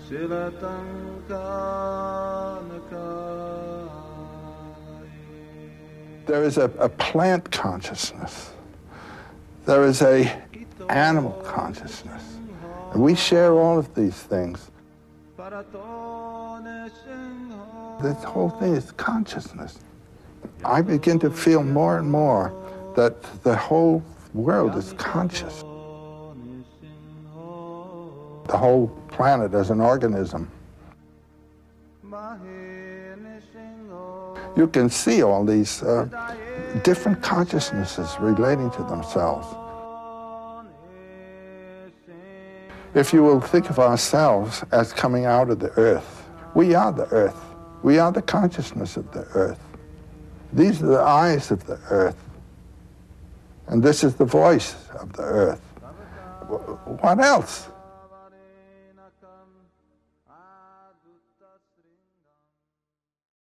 There is a plant consciousness. There is a animal consciousness. And we share all of these things. This whole thing is consciousness. I begin to feel more and more that the whole world is conscious. The whole planet as an organism. You can see all these different consciousnesses relating to themselves. If you will think of ourselves as coming out of the earth, we are the earth. We are the consciousness of the earth. These are the eyes of the earth. And this is the voice of the earth. What else?